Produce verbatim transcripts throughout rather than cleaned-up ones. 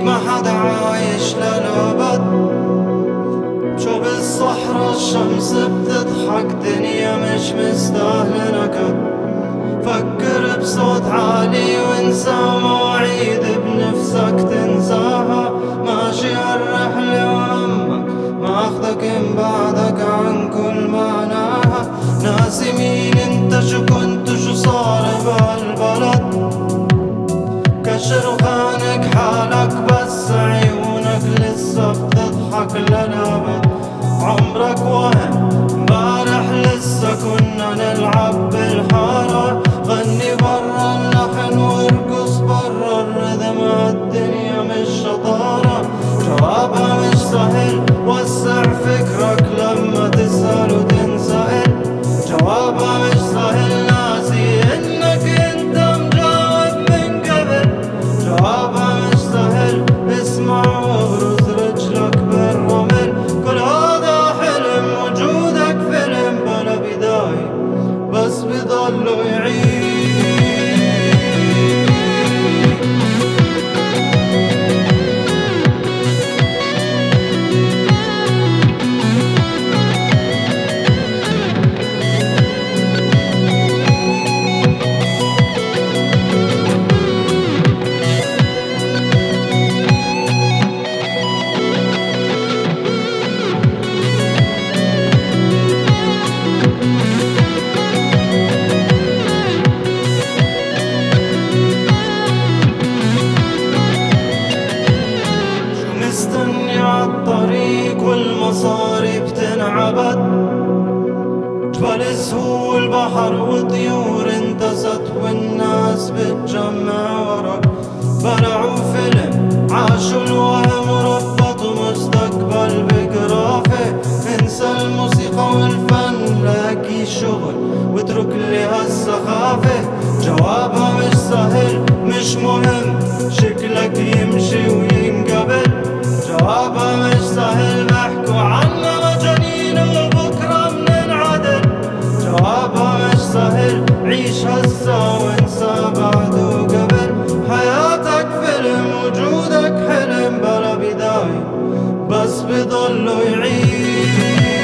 ما حدا عايش للأبد. شو بالصحراء الشمس بتضحك، دنيا مش مستاهلة نكد. فكر بصوت عالي وانسى مواعيد بنفسك تنساها. ماشي هالرحلة وهمك ماخدك من بعدك عن كل معناها. ناسي مين انت، شو كنت، شو صار بهالبلد. كشر وخانك حالك بس عيونك لسه بتضحك للأبد. عمرك وهم امبارح لسه كنا نلعب بالحارة. غني برا اللحن وارقص برا الرذم، هالدنيا مش شطارة. جوابها مش سهل، وسع فكرك لما تسأل وتنسأل. جوابها مش سهل، ناسي انك انت مجاوب من قبل. جوابها مش سهل، اسمع واغرز رجلك بالرمل. كل هذا حلم، وجودك فيلم بلا بداية بس بضلوا يعيد. مستني عالطريق والمصاري بتنعبد. جبال سهول بحر وطيور انتست والناس بتجمع ورق. بلعوا فيلم عاشوا الوهم وربطوا مستقبل بجرافه. انسى الموسيقى والفن لاقي شغل واترك لي هالسخافة. جوابها مش سهل، مش مهم شكلك يمشي وينقبل. جوابها مش سهل، بحكوا عنا مجانين وبكرة مننعدل. جوابها مش سهل، عيش هسا وانسى بعد وقبل. حياتك فيلم، وجودك حلم بلا بداية بس بضلوا يعيد.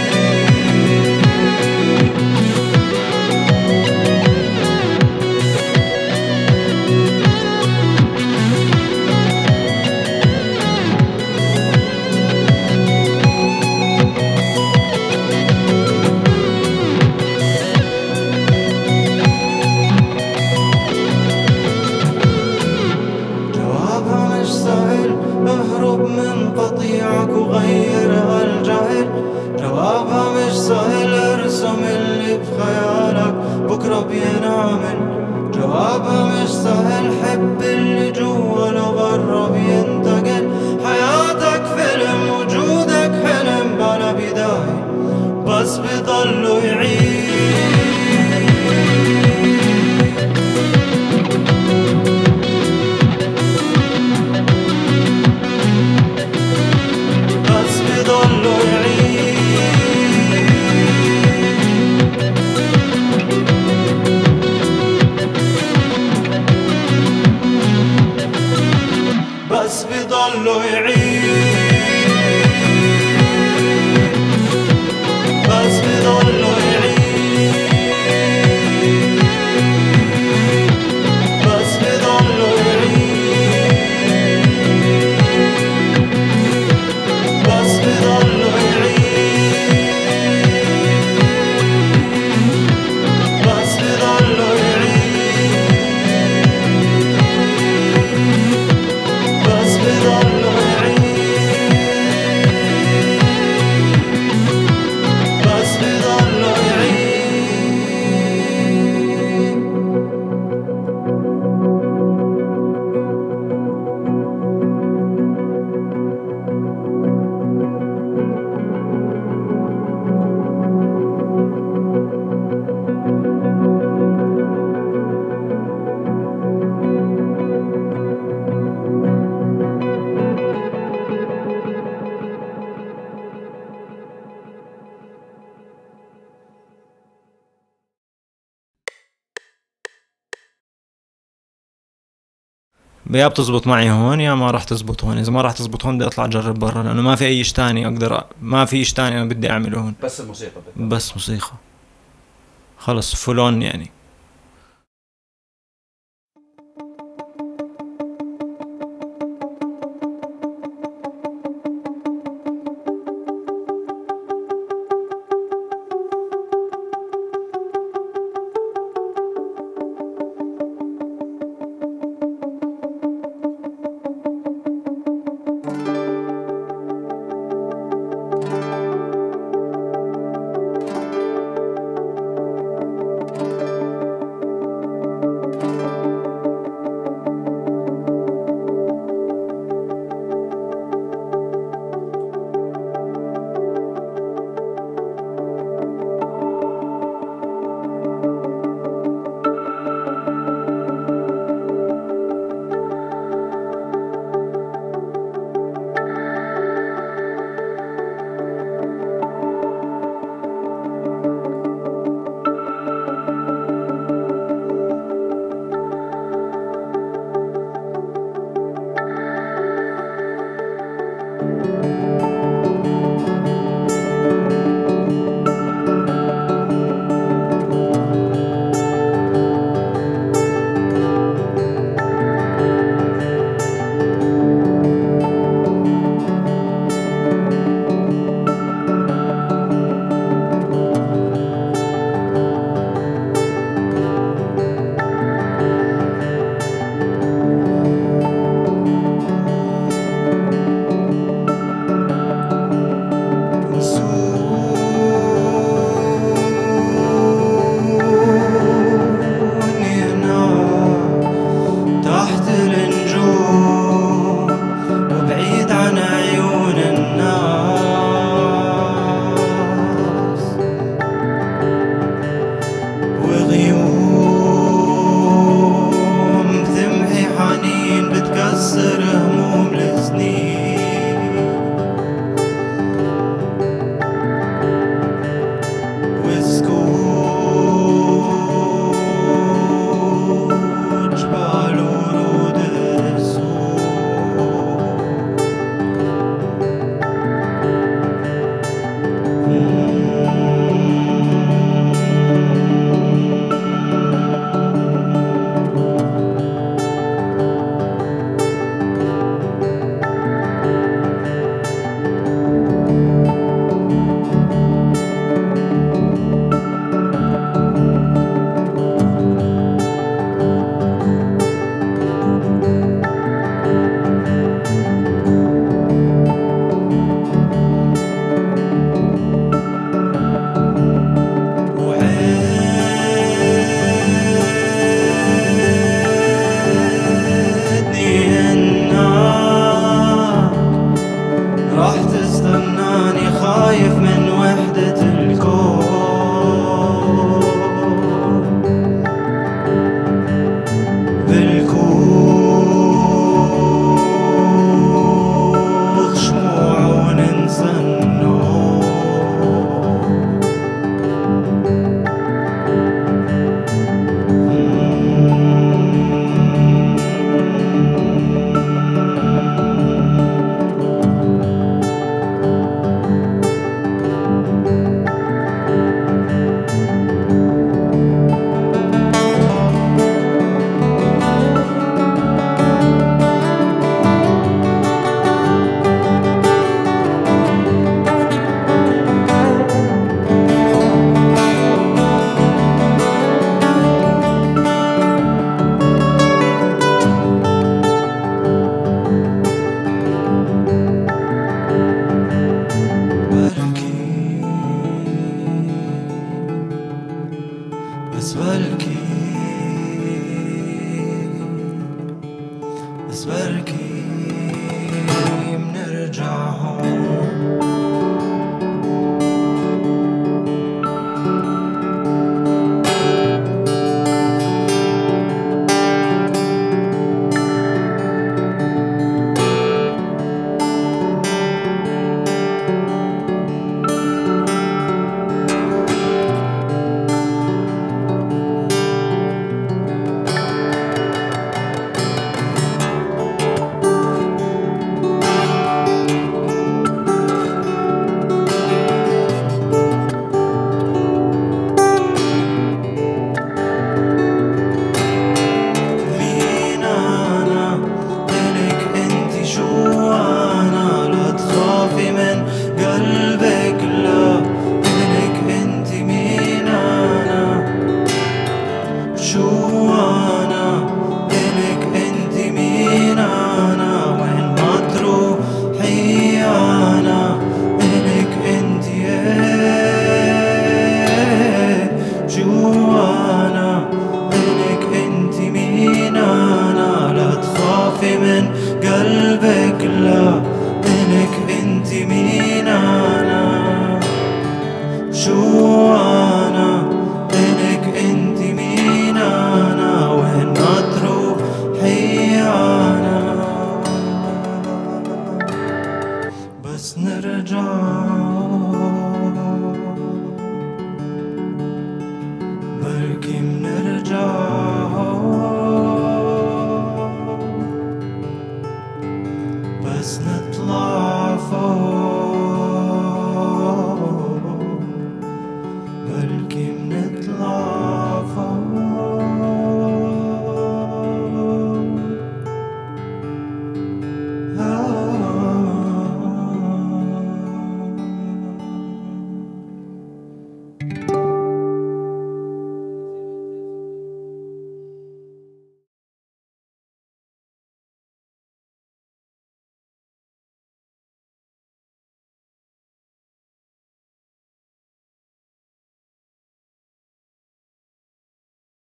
اهرب من قطيعك وغير هالجهل. جوابها مش سهل، ارسم اللي بخيالك بكرة بينعمل. جوابها مش سهل، حب اللي جوا لو برا بينتقل. حياتك فيلم، وجودك حلم بلا بداية بس بضلوا يعيد. بس بضلوا يعيد. بس بضلوا يعيد. بس بضلوا يعيد. بس بضلوا يعيد. بس بضلوا يعيد. بس بضلوا يعيد. يا بتزبط معي هون يا ما راح تزبط هون. اذا ما راح تزبط هون بدي اطلع اجرب برا، لانه ما في اي شيء تاني اقدر، ما في شيء تاني انا بدي اعمله هون. بس الموسيقى بدك. بس موسيقى خلص فلون يعني. قلبك لا إلك انت مين أنا شو أنا إلك انت مين أنا وين ما تروحي أنا بس نرجع بركي منرجع بس نطلع